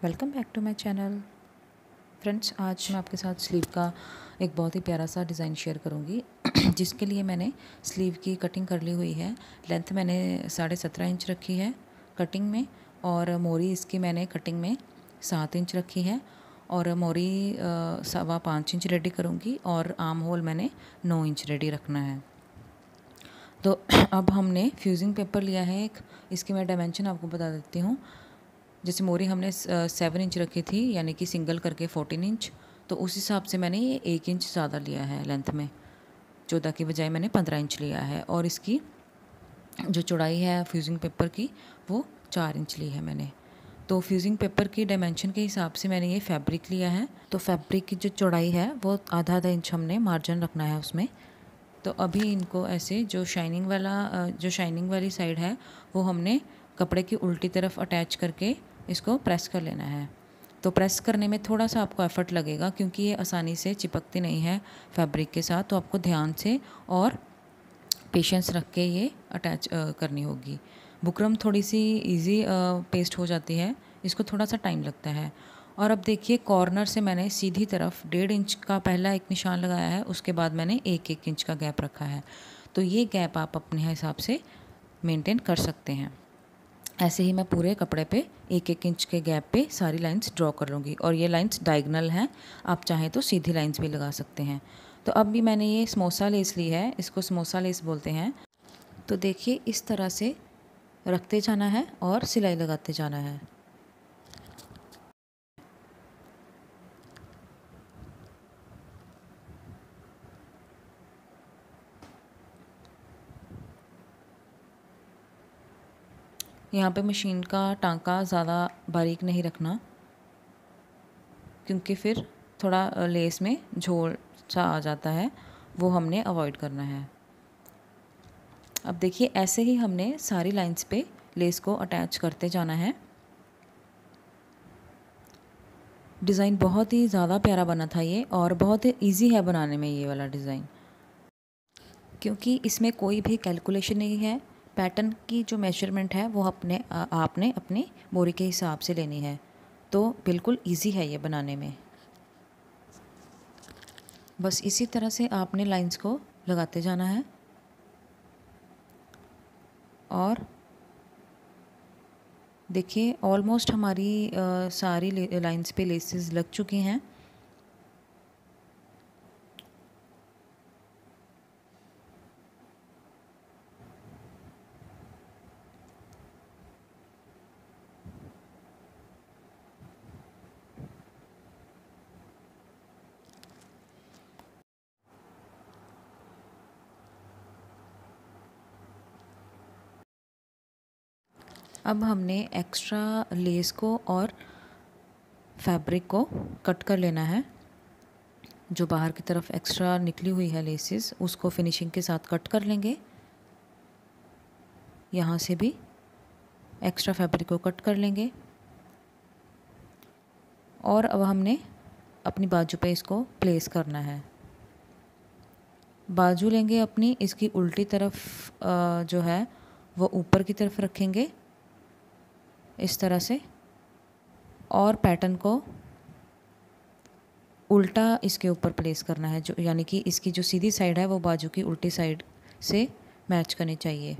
Welcome back to my channel. Friends, आज मैं आपके साथ स्लीव का एक बहुत ही प्यारा सा डिज़ाइन शेयर करूंगी जिसके लिए मैंने स्लीव की कटिंग कर ली हुई है। लेंथ मैंने 17.5 इंच रखी है कटिंग में, और मोरी इसकी मैंने कटिंग में 7 इंच रखी है, और मोरी 5.25 इंच रेडी करूँगी, और आर्म होल मैंने 9 इंच रेडी रखना है। तो अब हमने फ्यूजिंग पेपर लिया है एक, इसकी मैं डायमेंशन आपको बता देती हूँ। जैसे मोरी हमने 7 इंच रखी थी, यानी कि सिंगल करके 14 इंच, तो उस हिसाब से मैंने ये 1 इंच ज़्यादा लिया है लेंथ में। 14 की बजाय मैंने 15 इंच लिया है, और इसकी जो चौड़ाई है फ्यूजिंग पेपर की वो 4 इंच ली है मैंने। तो फ्यूजिंग पेपर की डायमेंशन के हिसाब से मैंने ये फैब्रिक लिया है। तो फैब्रिक की जो चौड़ाई है वो आधा इंच हमने मार्जिन रखना है उसमें। तो अभी इनको ऐसे जो शाइनिंग वाली साइड है वो हमने कपड़े की उल्टी तरफ अटैच करके इसको प्रेस कर लेना है। तो प्रेस करने में थोड़ा सा आपको एफर्ट लगेगा, क्योंकि ये आसानी से चिपकती नहीं है फैब्रिक के साथ, तो आपको ध्यान से और पेशेंस रख के ये अटैच करनी होगी। बुकरम थोड़ी सी इजी पेस्ट हो जाती है, इसको थोड़ा सा टाइम लगता है। और अब देखिए, कॉर्नर से मैंने सीधी तरफ 1.5 इंच का पहला एक निशान लगाया है, उसके बाद मैंने 1-1 इंच का गैप रखा है। तो ये गैप आप अपने हिसाब से मेंटेन कर सकते हैं। ऐसे ही मैं पूरे कपड़े पे 1-1 इंच के गैप पे सारी लाइंस ड्रॉ कर लूँगी, और ये लाइंस डायगोनल हैं, आप चाहें तो सीधी लाइंस भी लगा सकते हैं। तो अब भी मैंने ये समोसा लेस ली है, इसको समोसा लेस बोलते हैं। तो देखिए, इस तरह से रखते जाना है और सिलाई लगाते जाना है। यहाँ पे मशीन का टांका ज़्यादा बारीक नहीं रखना, क्योंकि फिर थोड़ा लेस में झोल सा आ जाता है, वो हमने अवॉइड करना है। अब देखिए, ऐसे ही हमने सारी लाइंस पे लेस को अटैच करते जाना है। डिज़ाइन बहुत ही ज़्यादा प्यारा बना था ये, और बहुत ही ईजी है बनाने में ये वाला डिज़ाइन, क्योंकि इसमें कोई भी कैलकुलेशन नहीं है। पैटर्न की जो मेजरमेंट है वो आपने अपनी बोरी के हिसाब से लेनी है। तो बिल्कुल ईजी है ये बनाने में। बस इसी तरह से आपने लाइंस को लगाते जाना है, और देखिए ऑलमोस्ट हमारी सारी लाइंस पे लेसेस लग चुकी हैं। अब हमने एक्स्ट्रा लेस को और फैब्रिक को कट कर लेना है। जो बाहर की तरफ एक्स्ट्रा निकली हुई है लेसेस, उसको फिनिशिंग के साथ कट कर लेंगे। यहाँ से भी एक्स्ट्रा फैब्रिक को कट कर लेंगे, और अब हमने अपनी बाजू पे इसको प्लेस करना है। बाजू लेंगे अपनी, इसकी उल्टी तरफ जो है वो ऊपर की तरफ रखेंगे इस तरह से, और पैटर्न को उल्टा इसके ऊपर प्लेस करना है, जो यानी कि इसकी जो सीधी साइड है वो बाजू की उल्टी साइड से मैच करनी चाहिए।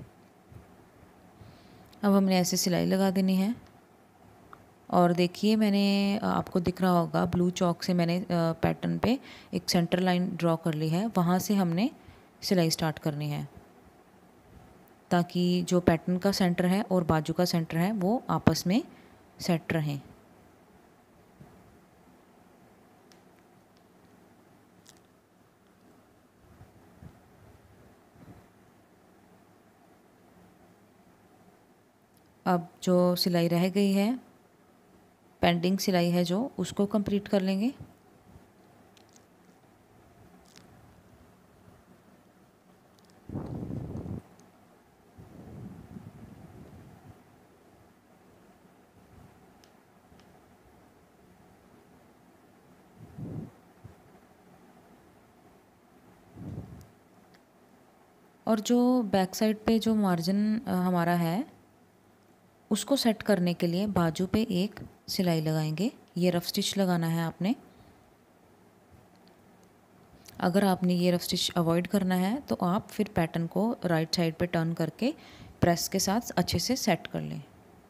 अब हमने ऐसे सिलाई लगा देनी है। और देखिए, मैंने आपको दिख रहा होगा ब्लू चॉक से मैंने पैटर्न पे एक सेंटर लाइन ड्रॉ कर ली है, वहाँ से हमने सिलाई स्टार्ट करनी है, ताकि जो पैटर्न का सेंटर है और बाजू का सेंटर है वो आपस में सेट रहें। अब जो सिलाई रह गई है, पेंडिंग सिलाई है जो, उसको कंप्लीट कर लेंगे। और जो बैक साइड पे जो मार्जिन हमारा है, उसको सेट करने के लिए बाजू पे एक सिलाई लगाएंगे। ये रफ स्टिच लगाना है आपने। अगर आपने ये रफ स्टिच अवॉइड करना है तो आप फिर पैटर्न को राइट साइड पे टर्न करके प्रेस के साथ अच्छे से सेट कर लें।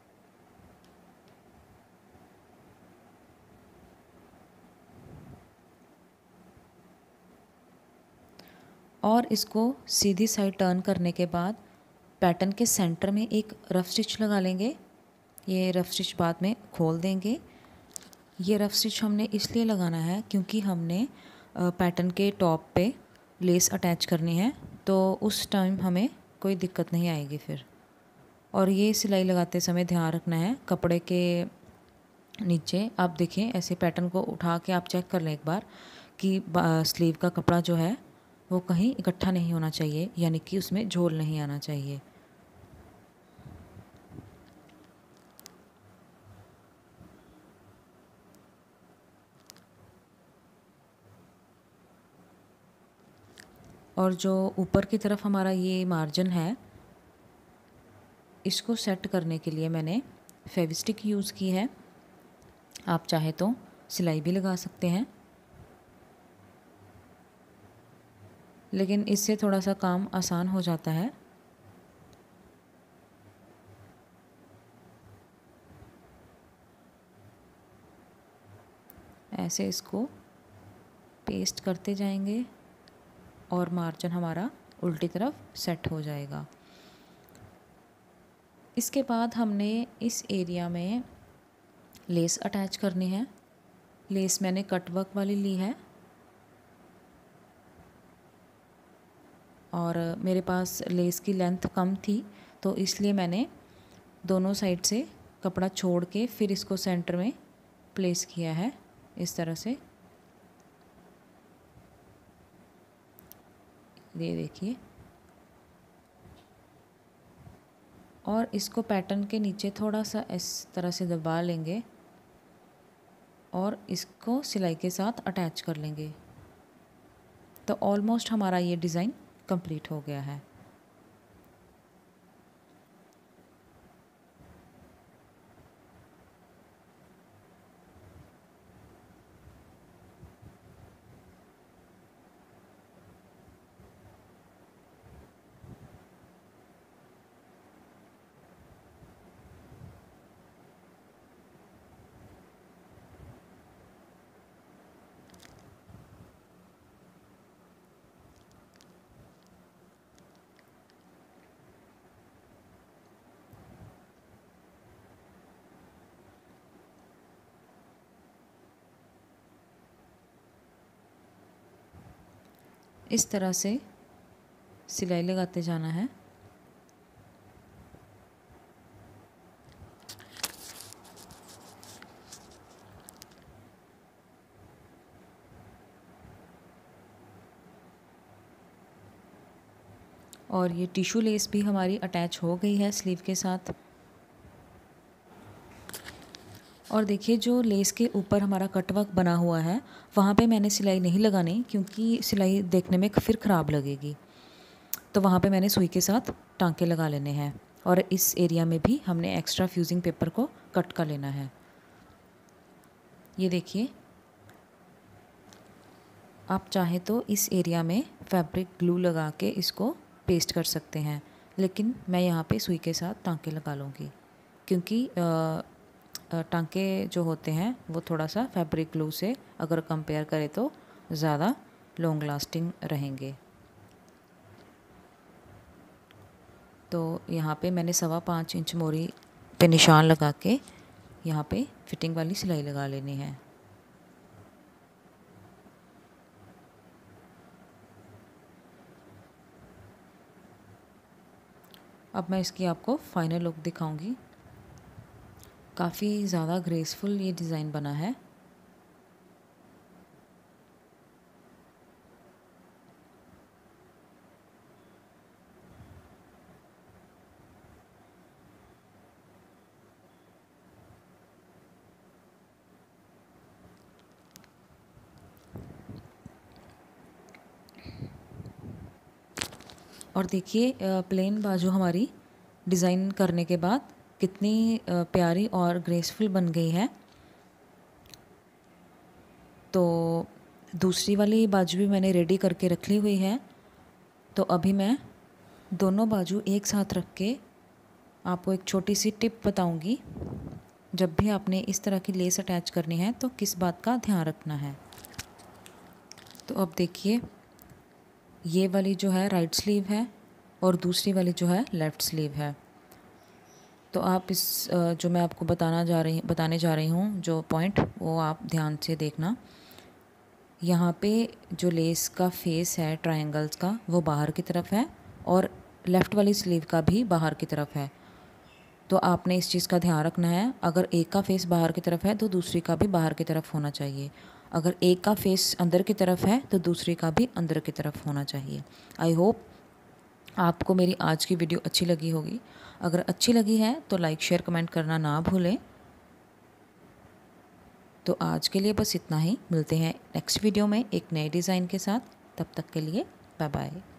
और इसको सीधी साइड टर्न करने के बाद पैटर्न के सेंटर में एक रफ स्टिच लगा लेंगे। ये रफ स्टिच बाद में खोल देंगे। ये रफ स्टिच हमने इसलिए लगाना है क्योंकि हमने पैटर्न के टॉप पे लेस अटैच करनी है, तो उस टाइम हमें कोई दिक्कत नहीं आएगी फिर। और ये सिलाई लगाते समय ध्यान रखना है कपड़े के नीचे आप देखें, ऐसे पैटर्न को उठा के आप चेक कर लें एक बार कि स्लीव का कपड़ा जो है वो कहीं इकट्ठा नहीं होना चाहिए, यानी कि उसमें झोल नहीं आना चाहिए। और जो ऊपर की तरफ हमारा ये मार्जिन है, इसको सेट करने के लिए मैंने फेविस्टिक यूज़ की है। आप चाहे तो सिलाई भी लगा सकते हैं, लेकिन इससे थोड़ा सा काम आसान हो जाता है। ऐसे इसको पेस्ट करते जाएंगे और मार्जिन हमारा उल्टी तरफ सेट हो जाएगा। इसके बाद हमने इस एरिया में लेस अटैच करनी है। लेस मैंने कट वर्क वाली ली है और मेरे पास लेस की लेंथ कम थी, तो इसलिए मैंने दोनों साइड से कपड़ा छोड़ के फिर इसको सेंटर में प्लेस किया है इस तरह से। ये देखिए, और इसको पैटर्न के नीचे थोड़ा सा इस तरह से दबा लेंगे और इसको सिलाई के साथ अटैच कर लेंगे। तो ऑलमोस्ट हमारा ये डिज़ाइन कंप्लीट हो गया है। इस तरह से सिलाई लगाते जाना है। और ये टिश्यू लेस भी हमारी अटैच हो गई है स्लीव के साथ। और देखिए, जो लेस के ऊपर हमारा कटवर्क बना हुआ है वहाँ पे मैंने सिलाई नहीं लगानी, क्योंकि सिलाई देखने में फिर ख़राब लगेगी। तो वहाँ पे मैंने सुई के साथ टांके लगा लेने हैं। और इस एरिया में भी हमने एक्स्ट्रा फ्यूजिंग पेपर को कट कर लेना है। ये देखिए, आप चाहे तो इस एरिया में फैब्रिक ग्लू लगा के इसको पेस्ट कर सकते हैं, लेकिन मैं यहाँ पे सुई के साथ टांके लगा लूँगी, क्योंकि टांके जो होते हैं वो थोड़ा सा फैब्रिक ग्लू से अगर कंपेयर करें तो ज़्यादा लॉन्ग लास्टिंग रहेंगे। तो यहाँ पे मैंने 5.25 इंच मोरी पे निशान लगा के यहाँ पे फिटिंग वाली सिलाई लगा लेनी है। अब मैं इसकी आपको फाइनल लुक दिखाऊंगी। काफ़ी ज़्यादा ग्रेसफुल ये डिज़ाइन बना है। और देखिए, प्लेन बाजू हमारी डिज़ाइन करने के बाद कितनी प्यारी और ग्रेसफुल बन गई है। तो दूसरी वाली बाजू भी मैंने रेडी करके रख ली हुई है। तो अभी मैं दोनों बाजू एक साथ रख के आपको एक छोटी सी टिप बताऊंगी। जब भी आपने इस तरह की लेस अटैच करनी है तो किस बात का ध्यान रखना है। तो अब देखिए, ये वाली जो है राइट स्लीव है और दूसरी वाली जो है लेफ़्ट स्लीव है। तो आप इस जो मैं आपको बताने जा रही हूँ जो पॉइंट, वो आप ध्यान से देखना। यहाँ पे जो लेस का फेस है ट्रायंगल्स का, वो बाहर की तरफ है और लेफ़्ट वाली स्लीव का भी बाहर की तरफ है। तो आपने इस चीज़ का ध्यान रखना है। अगर एक का फेस बाहर की तरफ है तो दूसरी का भी बाहर की तरफ होना चाहिए। अगर एक का फेस अंदर की तरफ है तो दूसरी का भी अंदर की तरफ होना चाहिए। आई होप आपको मेरी आज की वीडियो अच्छी लगी होगी। अगर अच्छी लगी है तो लाइक शेयर कमेंट करना ना भूलें। तो आज के लिए बस इतना ही। मिलते हैं नेक्स्ट वीडियो में एक नए डिज़ाइन के साथ। तब तक के लिए बाय बाय।